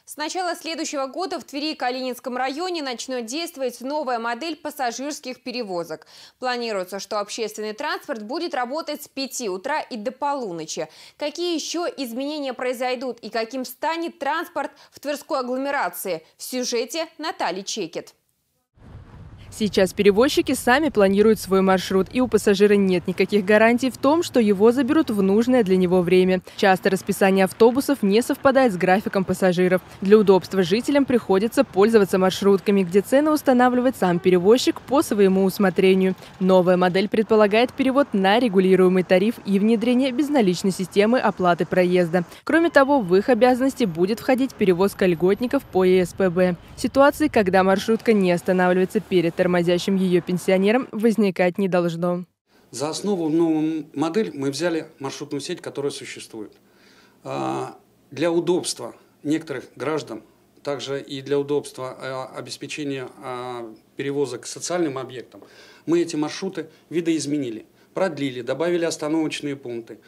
С начала следующего года в Твери и Калининском районе начнет действовать новая модель пассажирских перевозок. Планируется, что общественный транспорт будет работать с 5 утра и до полуночи. Какие еще изменения произойдут и каким станет транспорт в Тверской агломерации? В сюжете Натальи Чекет. Сейчас перевозчики сами планируют свой маршрут, и у пассажира нет никаких гарантий в том, что его заберут в нужное для него время. Часто расписание автобусов не совпадает с графиком пассажиров. Для удобства жителям приходится пользоваться маршрутками, где цены устанавливает сам перевозчик по своему усмотрению. Новая модель предполагает перевод на регулируемый тариф и внедрение безналичной системы оплаты проезда. Кроме того, в их обязанности будет входить перевозка льготников по ЕСПБ. Ситуации, когда маршрутка не останавливается перед тормозящим ее пенсионерам, возникать не должно. За основу в новую модель мы взяли маршрутную сеть, которая существует. Для удобства некоторых граждан, также и для удобства обеспечения перевозок к социальным объектам, мы эти маршруты видоизменили, продлили, добавили остановочные пункты,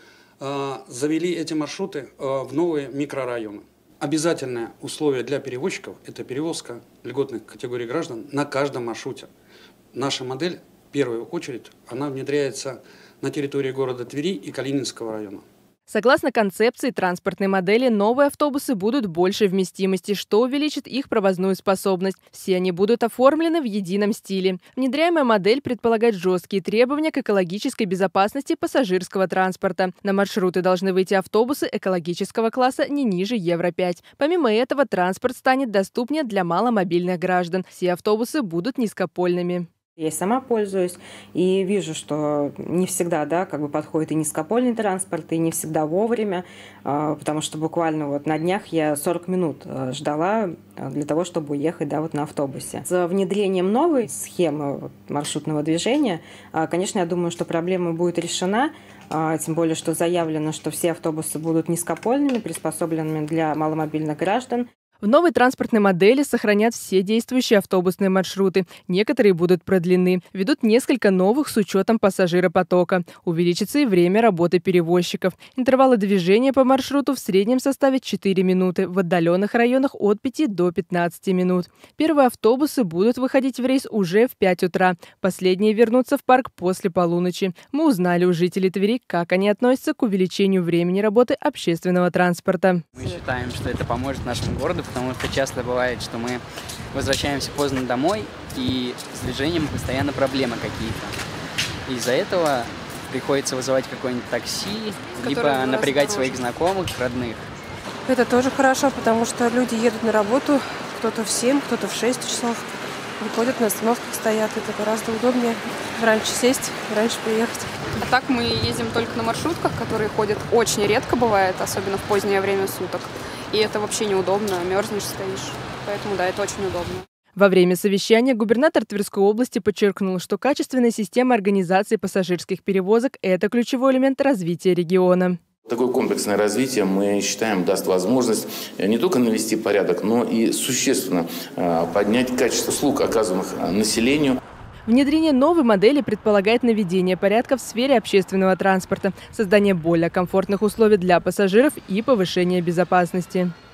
завели эти маршруты в новые микрорайоны. Обязательное условие для перевозчиков – это перевозка льготных категорий граждан на каждом маршруте. Наша модель, в первую очередь, она внедряется на территории города Твери и Калининского района. Согласно концепции транспортной модели, новые автобусы будут большей вместимости, что увеличит их провозную способность. Все они будут оформлены в едином стиле. Внедряемая модель предполагает жесткие требования к экологической безопасности пассажирского транспорта. На маршруты должны выйти автобусы экологического класса не ниже Евро-5. Помимо этого, транспорт станет доступнее для маломобильных граждан. Все автобусы будут низкопольными. Я сама пользуюсь и вижу, что не всегда подходит и низкопольный транспорт, и не всегда вовремя, потому что буквально на днях я 40 минут ждала для того, чтобы уехать на автобусе. С внедрением новой схемы маршрутного движения, конечно, я думаю, что проблема будет решена, тем более, что заявлено, что все автобусы будут низкопольными, приспособленными для маломобильных граждан. В новой транспортной модели сохранят все действующие автобусные маршруты. Некоторые будут продлены. Ведут несколько новых с учетом пассажиропотока. Увеличится и время работы перевозчиков. Интервалы движения по маршруту в среднем составят 4 минуты, в отдаленных районах от 5 до 15 минут. Первые автобусы будут выходить в рейс уже в 5 утра. Последние вернутся в парк после полуночи. Мы узнали у жителей Твери, как они относятся к увеличению времени работы общественного транспорта. Мы считаем, что это поможет нашему городу, потому что часто бывает, что мы возвращаемся поздно домой, и с движением постоянно проблемы какие-то. Из-за этого приходится вызывать какое-нибудь такси, либо напрягать своих знакомых, родных. Это тоже хорошо, потому что люди едут на работу, кто-то в 7, кто-то в 6 часов. Выходят, на остановках стоят. Это гораздо удобнее. Раньше сесть, раньше приехать. А так мы ездим только на маршрутках, которые ходят очень редко бывает, особенно в позднее время суток. И это вообще неудобно, мерзнешь, стоишь. Поэтому да, это очень удобно. Во время совещания губернатор Тверской области подчеркнул, что качественная система организации пассажирских перевозок – это ключевой элемент развития региона. Такое комплексное развитие, мы считаем, даст возможность не только навести порядок, но и существенно поднять качество услуг, оказываемых населению. Внедрение новой модели предполагает наведение порядка в сфере общественного транспорта, создание более комфортных условий для пассажиров и повышение безопасности.